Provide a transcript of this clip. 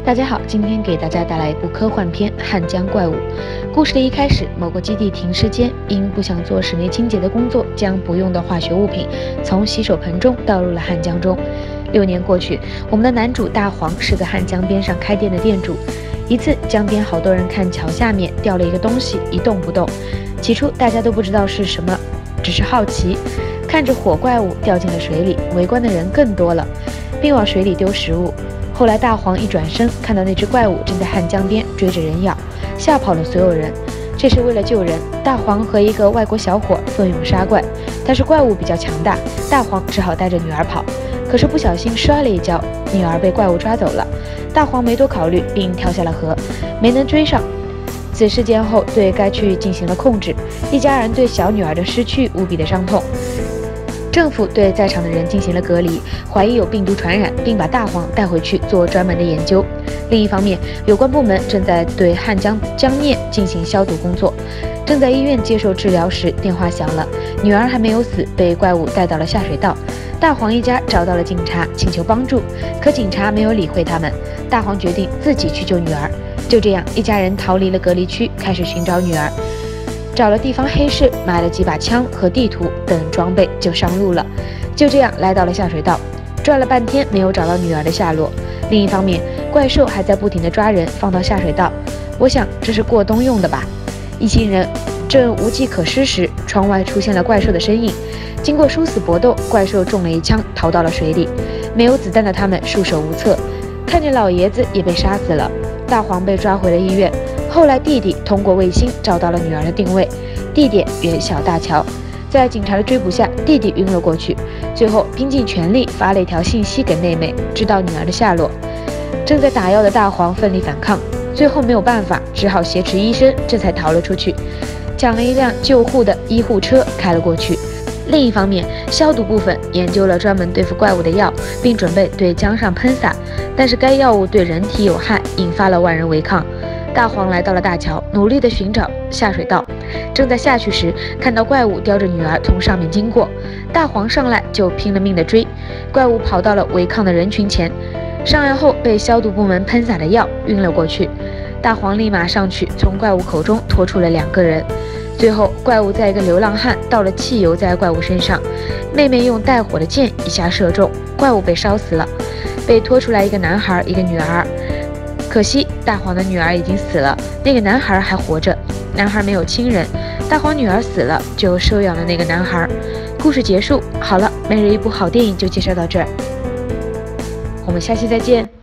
大家好，今天给大家带来一部科幻片《汉江怪物》。故事的一开始，某个基地停尸间因不想做室内清洁的工作，将不用的化学物品从洗手盆中倒入了汉江中。6年过去，我们的男主大黄是个汉江边上开店的店主。一次，江边好多人看桥下面掉了一个东西，一动不动。起初大家都不知道是什么，只是好奇，看着火怪物掉进了水里，围观的人更多了，并往水里丢食物。后来大黄一转身，看到那只怪物正在汉江边追着人咬，吓跑了所有人。这时为了救人，大黄和一个外国小伙奋勇杀怪，但是怪物比较强大，大黄只好带着女儿跑。可是不小心摔了一跤，女儿被怪物抓走了。大黄没多考虑，并跳下了河，没能追上。此事件后，对该区域进行了控制，一家人对小女儿的失去无比的伤痛。政府对在场的人进行了隔离，怀疑有病毒传染，并把大黄带回去做专门的研究。另一方面，有关部门正在对汉江江面进行消毒工作。正在医院接受治疗时，电话响了，女儿还没有死，被怪物带到了下水道。大黄一家找到了警察，请求帮助，可警察没有理会他们。大黄决定自己去救女儿。就这样，一家人逃离了隔离区，开始寻找女儿。找了地方黑市，买了几把枪和地图等装备，就上路了。就这样来到了下水道，转了半天没有找到女儿的下落。另一方面，怪兽还在不停地抓人放到下水道，我想这是过冬用的吧。一行人正无计可施时，窗外出现了怪兽的身影。经过殊死搏斗，怪兽中了一枪，逃到了水里。没有子弹的他们束手无策，看见老爷子也被杀死了。大黄被抓回了医院。后来弟弟通过卫星找到了女儿的定位，地点原小大桥。在警察的追捕下，弟弟晕了过去。最后拼尽全力发了一条信息给妹妹，知道女儿的下落。正在打药的大黄奋力反抗，最后没有办法，只好挟持医生，这才逃了出去，抢了一辆救护的医护车开了过去。另一方面，消毒部分研究了专门对付怪物的药，并准备对江上喷洒，但是该药物对人体有害，引发了万人违抗。大黄来到了大桥，努力地寻找下水道。正在下去时，看到怪物叼着女儿从上面经过，大黄上来就拼了命地追。怪物跑到了违抗的人群前，上来后被消毒部门喷洒的药晕了过去。大黄立马上去，从怪物口中拖出了2个人。最后，怪物在一个流浪汉倒了汽油在怪物身上，妹妹用带火的箭一下射中，怪物被烧死了。被拖出来一个男孩，一个女儿。可惜大黄的女儿已经死了，那个男孩还活着。男孩没有亲人，大黄女儿死了，就收养了那个男孩。故事结束。好了，每日一部好电影就介绍到这儿，我们下期再见。